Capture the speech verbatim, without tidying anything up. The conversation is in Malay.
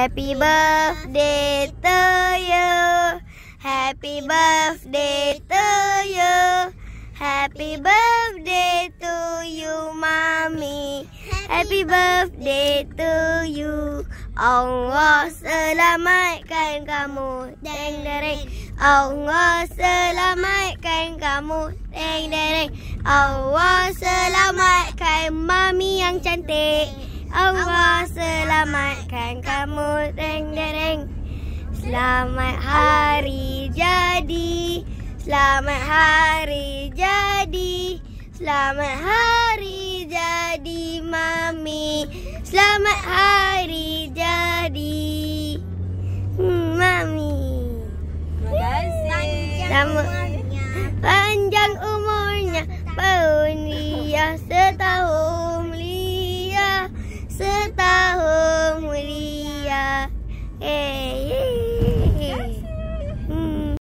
Happy birthday to you. Happy birthday to you. Happy birthday to you, Mami. Happy birthday to you. Allah selamatkan kamu, deng dereng. Allah selamatkan kamu, deng dereng. Allah selamatkan Mami yang cantik. Allah selamatkan kamu, deng dereng. Selamat hari jadi, selamat hari jadi, selamat hari jadi Mami, selamat hari jadi hmm, Mami. Terima kasih. Selamat panjang umurnya, bahagia setahun mulia, setahun mulia. Eh.